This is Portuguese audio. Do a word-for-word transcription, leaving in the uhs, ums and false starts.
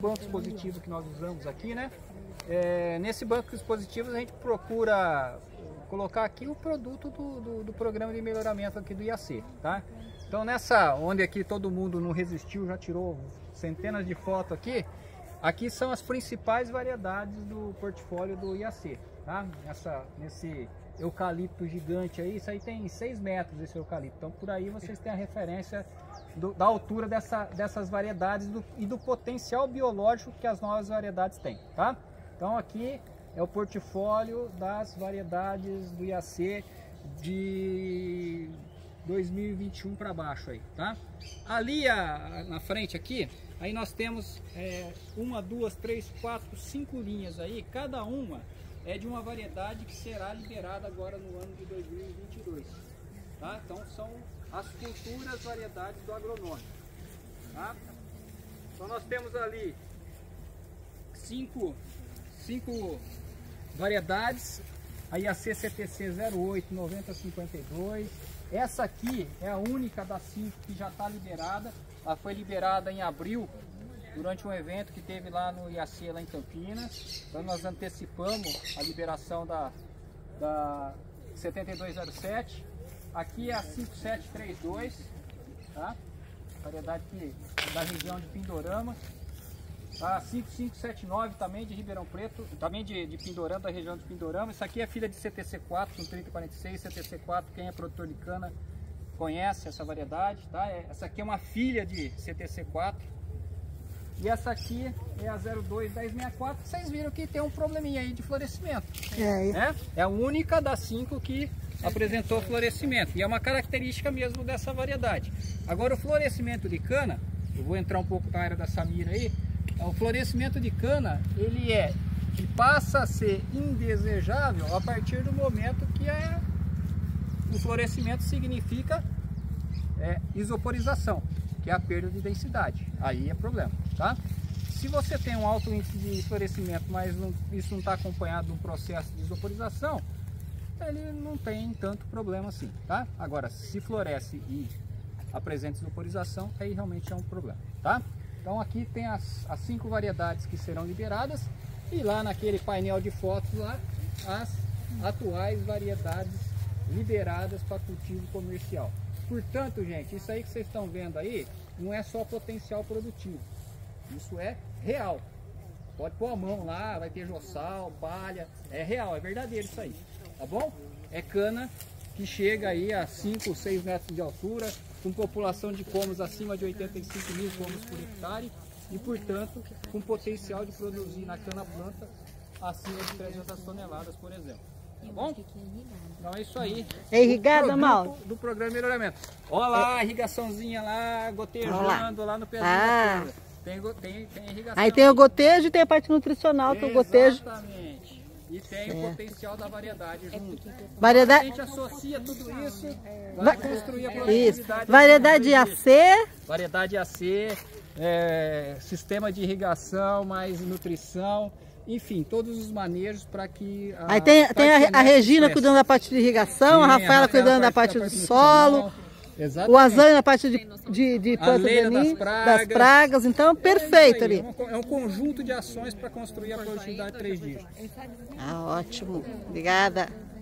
banco expositivo que nós usamos aqui, né? É, nesse banco expositivo a gente procura colocar aqui o produto do, do, do programa de melhoramento aqui do I A C, tá? Então nessa, onde aqui todo mundo não resistiu, já tirou centenas de fotos aqui, aqui são as principais variedades do portfólio do I A C, tá? Nessa, nesse eucalipto gigante aí, isso aí tem seis metros esse eucalipto, então por aí vocês têm a referência do, da altura dessa, dessas variedades do, e do potencial biológico que as novas variedades têm, tá? Então aqui é o portfólio das variedades do I A C de dois mil e vinte e um para baixo aí, tá? Ali a, na frente aqui, aí nós temos é, uma, duas, três, quatro, cinco linhas aí, cada uma é de uma variedade que será liberada agora no ano de dois mil e vinte e dois, tá? Então são as futuras variedades do agronômico, tá? Então nós temos ali cinco, cinco variedades, a I A C C T C zero oito nove zero cinco dois, essa aqui é a única das cinco que já está liberada, ela foi liberada em abril, durante um evento que teve lá no I A C, lá em Campinas. Então nós antecipamos a liberação da, da setenta e dois zero sete. Aqui é a cinco sete três dois, tá? Variedade que, da região de Pindorama. A cinco cinco sete nove também de Ribeirão Preto, também de, de Pindorama, da região de Pindorama. Essa aqui é filha de C T C quatro com trinta e quarenta e seis. C T C quatro, quem é produtor de cana conhece essa variedade, tá? Essa aqui é uma filha de C T C quatro. E essa aqui é a zero dois um zero seis quatro, vocês viram que tem um probleminha aí de florescimento. É, né? É a única das cinco que apresentou florescimento. E é uma característica mesmo dessa variedade. Agora o florescimento de cana, eu vou entrar um pouco na área da Samira aí, o florescimento de cana, ele é, ele passa a ser indesejável a partir do momento que é, o florescimento significa é, isoporização, que é a perda de densidade. Aí é problema, tá? Se você tem um alto índice de florescimento, mas não, isso não está acompanhado de um processo de isoporização, ele não tem tanto problema assim, tá? Agora, se floresce e apresenta isoporização, aí realmente é um problema, tá? Então aqui tem as, as cinco variedades que serão liberadas e lá naquele painel de fotos lá, as atuais variedades liberadas para cultivo comercial. Portanto, gente, isso aí que vocês estão vendo aí não é só potencial produtivo, isso é real. Pode pôr a mão lá, vai ter jossal, palha, é real, é verdadeiro isso aí, tá bom? É cana que chega aí a cinco, seis metros de altura, com população de pomos acima de oitenta e cinco mil pomos por hectare e, portanto, com potencial de produzir na cana planta acima de trezentas toneladas, por exemplo. Tá bom? Então é isso aí. É irrigada, Mauro? Do programa de melhoramento. Olha lá, a irrigaçãozinha lá, gotejando lá. lá no pezinho ah. da planta. Tem, tem, tem irrigação. Aí tem o gotejo e tem a parte nutricional, que é o gotejo. Exatamente. E tem é. o potencial da variedade junto. Variedade... A gente associa tudo isso, vai construir a produtividade. Variedade I A C. Variedade I A C, é, sistema de irrigação, mais nutrição, enfim, todos os manejos para que... A, Aí tem, tem a, a Regina cuidando da parte de irrigação, Sim, a Rafaela cuidando da parte, da parte do solo. Exatamente. O Azane na parte de, de, de planta daninha, das pragas. das pragas, então perfeito é ali. É um conjunto de ações para construir a produtividade três dígitos. Ah, ótimo. Obrigada.